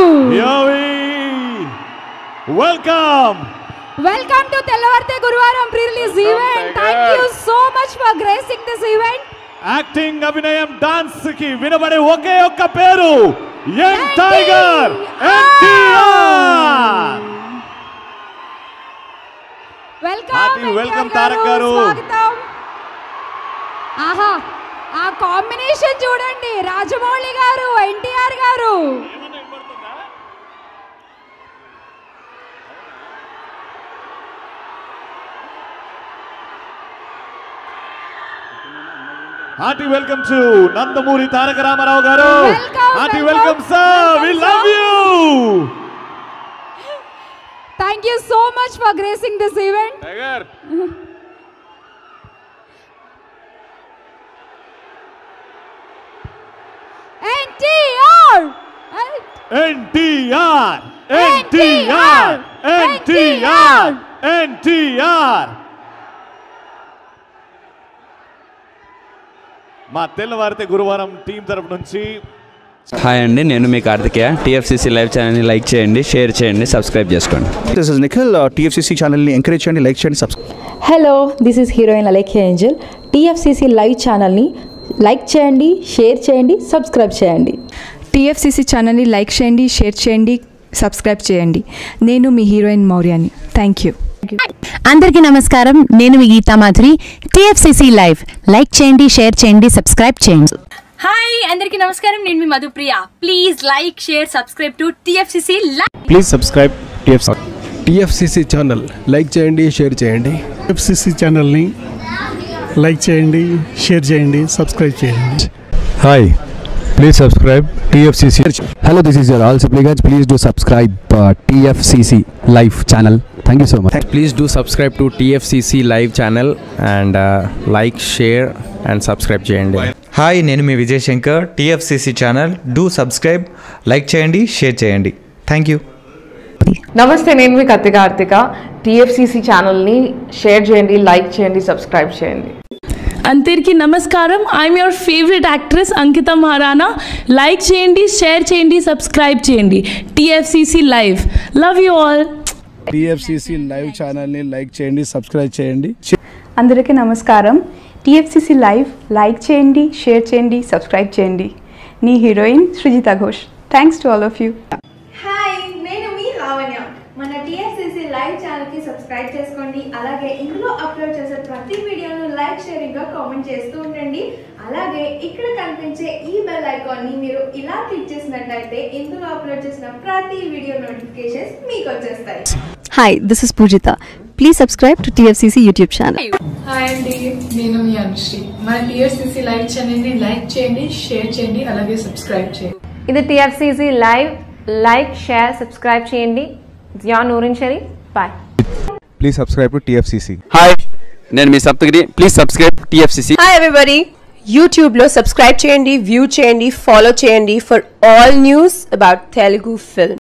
Welcome to Tellavarte Guruvaram pre-release event. Thank you so much for gracing this event. Acting, Abhinayam, dance ki vinabade oke okka peru Young Tiger NTR. Welcome Tarak garu. Aha, ఆ combination చూడండి, రాజమౌళి గారు, ఎన్టీఆర్ గారు. Hearty welcome to Nandamuri Tarak Ramarao garu. Hearty welcome sir, we love you. Thank you so much for gracing this event. Tiger. NTR! NTR! NTR! NTR! NTR! మా తెల్లవారితే గురువారం team తరపు నుంచి hi అండి, నేను మీ కార్తికేయ. టీఎఫ్సీసీ లైవ్ ఛానల్ని like చేయండి, షేర్ చేయండి, సబ్స్క్రైబ్ చేసుకోండి. This is Nikhil. టీఎఫ్సీసీ ఛానల్ని ఎంకరేజ్ చేయండి, లైక్ చేయండి, subscribe. Hello, this is heroine Alekhya Angel. TFCC live ఛానల్ని లైక్ చేయండి, షేర్ చేయండి, సబ్స్క్రైబ్ చేయండి. టీఎఫ్సీసీ ఛానల్ని లైక్ చేయండి, షేర్ చేయండి, సబ్స్క్రైబ్ చేయండి. నేను మీ హీరోయిన్ మౌర్యాని. Thank you. అందరికీ నమస్కారం, నేను మీ Geetha Madhuri. TFCC live like చేయండి, షేర్ చేయండి, సబ్స్క్రైబ్ చేయండి. హాయ్ అందరికీ నమస్కారం, నేను మీ Madhupriya. Please like share subscribe to TFCC live. Please subscribe TFCC channel. Like చేయండి, షేర్ చేయండి. టీఎఫ్సీసీ ఛానల్ని లైక్ చేయండి, షేర్ చేయండి, సబ్స్క్రైబ్ చేయండి. Hi, please subscribe TFCC. Hello, this is your all సిప్లిగన్స్. Please do subscribe TFCC live channel. Thank you so much. Please do subscribe to TFCC live channel and like, share and subscribe చేయండి. Hi, నేను మీ Vijay Shankar. TFCC channel do subscribe, like చేయండి, share చేయండి. Thank you. నమస్తే, నేను మీ Karthika. TFCC ఛానల్ని share చేయండి, లైక్ చేయండి, సబ్స్క్రైబ్ చేయండి. అందరికీ నమస్కారం, I'm your favourite actress Ankita Maharana. Like చేయండి, షేర్ చేయండి, సబ్స్క్రైబ్ చేయండి. TFCC live. Love you all. TFCC live ఛానల్ని లైక్ చేయండి, సబ్స్క్రైబ్ చేయండి. అందరికీ నమస్కారం. టీఎఫ్సీసీ లైవ్ లైక్ చేయండి, షేర్ చేయండి, సబ్స్క్రైబ్ చేయండి. నీ heroine Srujitha Ghosh. Thanks to all of you. Hi, నేను మీ లావణ్య. మన టీఎఫ్సీసీ లైవ్ ఛానల్కి సబ్స్క్రైబ్ చేసుకోండి. అలాగే ఇందులో అప్లోడ్ చేసే ప్రతి వీడియోను లైక్, షేరింగ్గా కామెంట్ చేస్తూ ఉండండి. అలాగే ఇక్కడ కనిపించే ఈ బెల్ ఐకాన్ని మీరు ఇలా క్లిక్ చేసినట్లయితే ఇందులో అప్లోడ్ చేసిన ప్రతి వీడియో నోటిఫికేషన్స్ మీకు వచ్చేస్తాయి. Hi, this is Poojitha. Please subscribe to TFCC YouTube channel. Hi అండి, నేను మీ అనుశ్రీ. మన టీఎఫ్సీసీ లైవ్ ఛానల్ని లైక్ చేయండి, షేర్ చేయండి, అలాగే సబ్స్క్రైబ్ చేయండి. ఇది TFCC live. Like, share, subscribe చేయండి. Zia Noorin Sharif. Bye. Please subscribe to TFCC. Hi, నేను మీ Saptagiri. Please subscribe TFCC. Hi everybody, యూట్యూబ్లో సబ్స్క్రైబ్ చేయండి, వ్యూ చేయండి, ఫాలో చేయండి for all news about Telugu film.